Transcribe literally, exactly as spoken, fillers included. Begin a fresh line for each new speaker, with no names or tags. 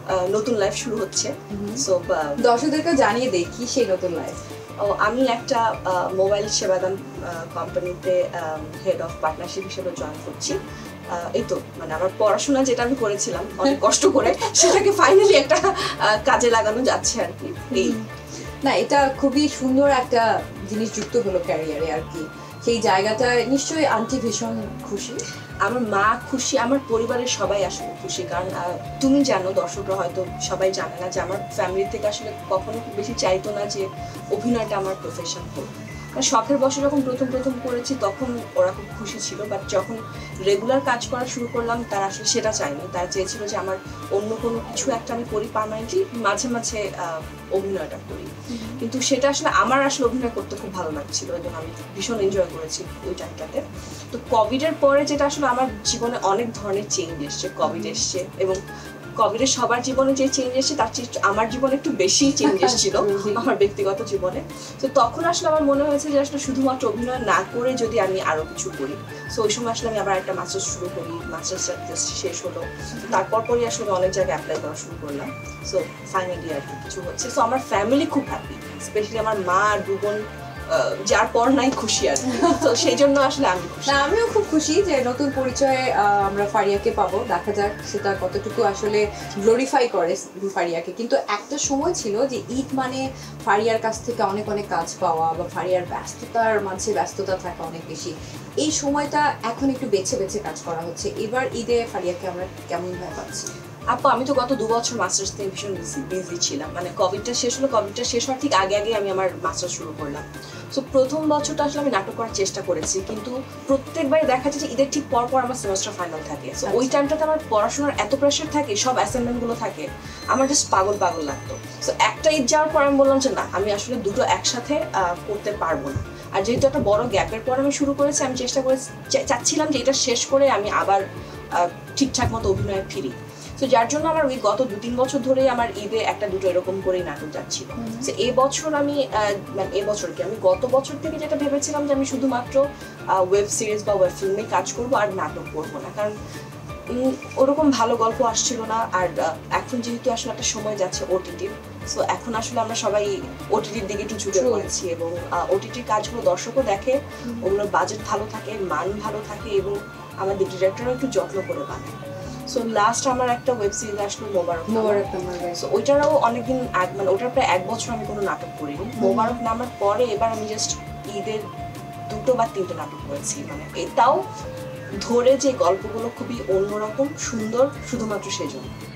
নতুন লাইফ শুরু হচ্ছে। সো
দর্শকদেরকে জানিয়ে দেই কি সেই নতুন লাইফ।
ও আমি একটা মোবাইল সেবাদান কোম্পানিতে হেড অফ পার্টনারশিপ হিসেবে জয়েন করছি। এই তো মানে আমার পড়াশোনা যেটা আমি করেছিলাম অনেক কষ্ট করে সেটাকে ফাইনালি একটা কাজে লাগানো যাচ্ছে আর কি। এই
না এটা খুবই সুন্দর একটা জিনিস যুক্ত হলো ক্যারিয়ারে আর কি। সেই জায়গাটা নিশ্চয়ই আন্টি ভীষণ খুশি।
আমার মা খুশি, আমার পরিবারের সবাই আসলে খুশি। কারণ তুমি জানো, দর্শকরা হয়তো সবাই জানে না যে আমার ফ্যামিলি থেকে আসলে কখনো বেশি চাইতো না যে অভিনয়টা আমার প্রফেশন হোক। শখের বসে যখন প্রথম প্রথম করেছি তখন ওরা খুব খুশি ছিল, বাট যখন রেগুলার কাজ করা শুরু করলাম তারা আসলে সেটা চায়নি। তারা চেয়েছিল যে আমার অন্য কোনো কিছু একটা আমি করি পার্মানেন্টলি, মাঝে মাঝে অভিনয়টা করি। কিন্তু সেটা আসলে আমার আসলে অভিনয় করতে খুব ভালো লাগছিল এবং আমি ভীষণ এনজয় করেছি ওই টাইমটাতে। তো কোভিডের পরে যেটা আসলে আমার জীবনে অনেক ধরনের চেঞ্জ এসছে, কোভিড এসছে এবং কোভিডে সবার জীবনে যে চেঞ্জ এসেছে তার চেয়ে আমার জীবনে একটু বেশি চেঞ্জ এসেছিল আমার ব্যক্তিগত জীবনে। তো তখন আসলে আমার মনে হয়েছে যে আসলে শুধুমাত্র অভিনয় না করে যদি আমি আরো কিছু করি। সো ওই সময় আসলে আমি আবার একটা মাস্টার্স শুরু করি, মাস্টার্সটা জাস্ট শেষ হলো, তারপর পরই আসলে অনেক জায়গায় অ্যাপ্লাই করা শুরু করলাম। সো ফাইনালি আর কি কিছু হচ্ছে। সো আমার ফ্যামিলি খুব হ্যাপি, স্পেশালি আমার মা আর দু বোন যার পর নাই খুশি আর তো সেই জন্য আসলে আমি খুশি।
না আমিও খুব খুশি যে নতুন পরিচয়ে আমরা ফারিয়াকে পাবো। দেখা যাক সেটা কতটুকু আসলে গ্লোরিফাই করে ফারিয়াকে। কিন্তু একটা সময় ছিল যে ঈদ মানে ফারিয়ার কাছ থেকে অনেক অনেক কাজ পাওয়া বা ফারিয়ার ব্যস্ততার মাঝে ব্যস্ততা থাকা অনেক বেশি। এই সময়টা এখন একটু বেছে বেছে কাজ করা হচ্ছে। এবার ঈদে ফারিয়াকে আমরা কেমন ভাবে পাচ্ছি?
আপু আমি তো গত দু বছর মাস্টার্স নিয়ে ভীষণ বিজি ছিলাম। মানে কোভিডটা শেষ হলো, কোভিডটা শেষ হওয়ার ঠিক আগে আগে আমি আমার মাস্টার্স শুরু করলাম। সো প্রথম বছরটা আসলে আমি নাটক করার চেষ্টা করেছি, কিন্তু প্রত্যেকবারই দেখা যাচ্ছে যে ঈদের ঠিক পর পর আমার সেমেস্টার ফাইনাল থাকে। সো ওই টাইমটাতে আমার পড়াশোনার এত প্রেশার থাকে, সব অ্যাসাইনমেন্টগুলো থাকে, আমার জাস্ট পাগল পাগল লাগতো। সো একটা ঈদ যাওয়ার পর আমি বললাম যে না, আমি আসলে দুটো একসাথে করতে পারবো না। আর যেহেতু একটা বড় গ্যাপের পর আমি শুরু করেছি, আমি চেষ্টা করে চাচ্ছিলাম যে এটা শেষ করে আমি আবার ঠিকঠাক মতো অভিনয়ে ফিরি। তো যার জন্য আমার ওই গত দু তিন বছর ধরেই আমার ঈদে একটা দুটো এরকম করেই নাটক যাচ্ছিল। তো এই বছর আমি মানে এই বছর কি আমি গত বছর থেকে যেটা ভেবেছিলাম যে আমি শুধুমাত্র ওয়েব সিরিজ বা ওয়েব ফিল্মে কাজ করবো আর নাটক করবো না, কারণ ওরকম ভালো গল্প আসছিল না। আর এখন যেহেতু আসলে একটা সময় যাচ্ছে ওটিটির, সো এখন আসলে আমরা সবাই ওটিটির দিকে একটু ঝুঁকে পড়েছি এবং ওটিটির কাজগুলো দর্শকও দেখে, ওগুলোর বাজেট ভালো থাকে, মান ভালো থাকে এবং আমাদের ডিরেক্টরও একটু যত্ন করে বানায়। সো লাস্ট আমার একটা ওয়েব সিরিজ আসলো মোবারক মোবারক নামার। সো ওইটারও অনেকদিন মানে ওটার প্রায় এক বছর আমি কোনো নাটক করিনি। মোবারক নামার পরে এবার আমি জাস্ট ঈদের দুটো বা তিনটে নাটক করেছি। মানে এটাও ধরে যে গল্পগুলো খুবই অন্যরকম সুন্দর, শুধুমাত্র সেই জন্য।